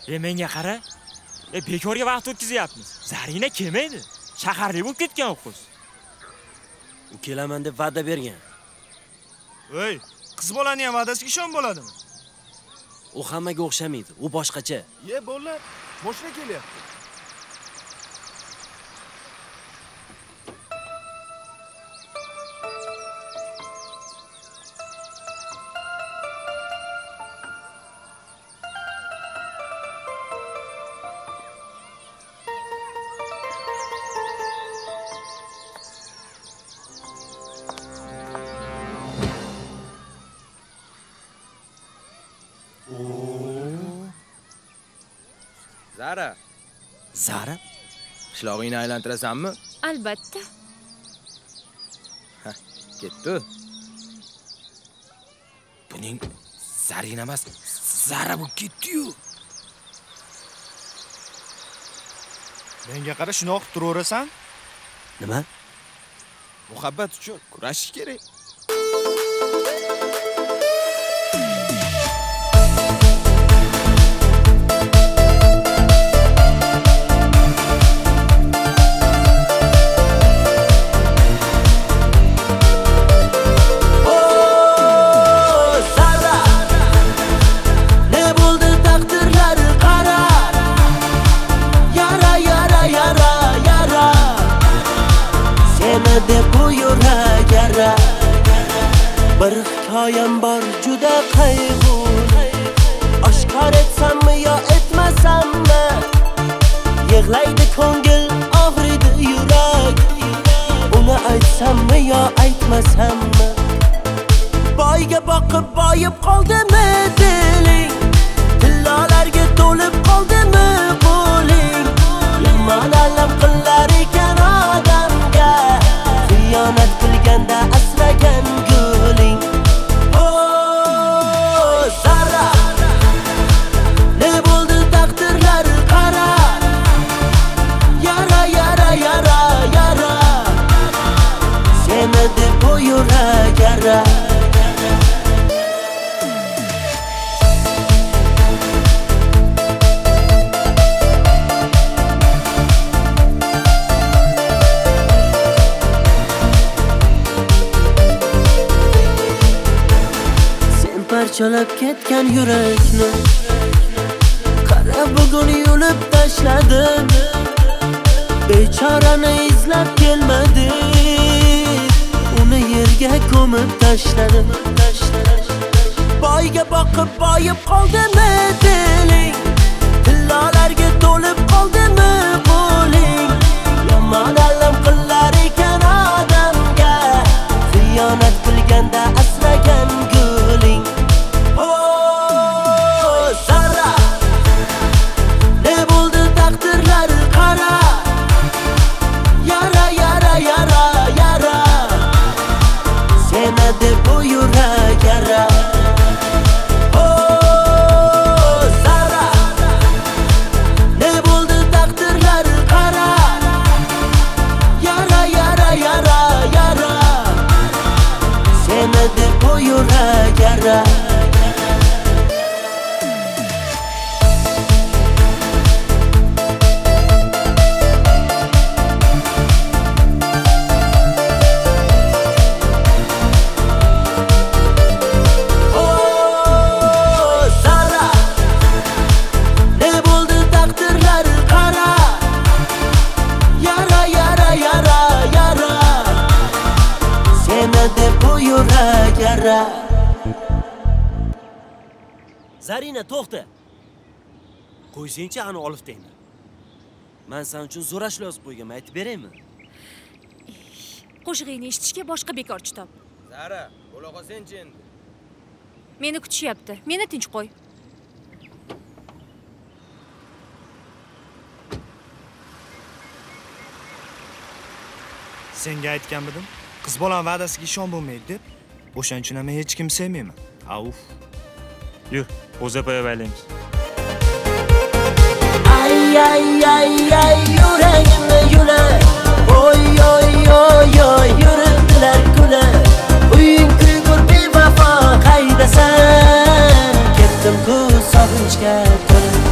Menga qara. Bekorga vaqt o'tkazyapmiz. Zarina kelmaydi. Shaharlik bo'lib ketgan o'qiz. U kelaman deb va'da bergan. Voy, qiz bolaning ham va'dasiga ishon bo'ladimi? U hammaga o'xshamaydi. U boshqacha. Bolalar, boshqa kelyapti. Zara? Qishlog'ingni aylantirasanmi? Albatta. Ketdi. Buning Zarina emas, Zara bo'lib ketdi-yu. Menga qara, shunoq qilib turaverasan? Nima? Muhabbat uchun kurashish kerak. Bir hikoyam bor juda qayg'uli. Oshkor etsammi yo etmasammi? Yig'laydi ko'ngil, og'riydi yurak. Uni aytsammi yo aytmasammi? Boyga boqib boyib qoldimi diling? Tillolarga to'lib qoldimi qo'ling? Yomon alam qilar ekan odamga, xiyonat qilganda asragan guling. Zara, ne bo'ldi taqdirlar qara. Yara, yara, yara, yara. Seni deb bu yurak yara. Parchalab ketgan yurakni qara bugun yulib tashladim. Bechorani izlab kelmadim, uni yerga ko'mib tashladim. Boyga boqib boyib qoldimi diling? Tillolarga to'lib qoldimi qo'ling? Yomon alam qilar ekan odamga, xiyonat qilganda asragan guling. Zara, ne bo'ldi taqdirlar qara. Yara, yara, yara, yara. Seni deb bu yurak yara. Zara, ne bo'ldi taqdirlar qara. Yara, yara, yara, yara. Seni deb bu yurak yara. Zarina, to'xta. Qo'ysangchi ani oliftangni. Men sen uchun zo'rash yozib qo'yganman, aytib beraymi? Qo'shig'ingni eshitishga boshqa bekorchi top. Zara, bo'la qolsen-chi endi. Meni kutishyapti. Meni tinch qo'y. Senga aytganmidim, qiz bolam va'dasiga ishon bo'lmaydi deb. O'shaning uchun men hech kim sevmayman. Avf. Yur, o'zapaya baylaymiz. Ay ay ay ay yuragimni yular. Oy oy oy oy yuribdilar kular. Uying kuygur bevafo qaydasan? Ketdim ku sog'inchga to'lib.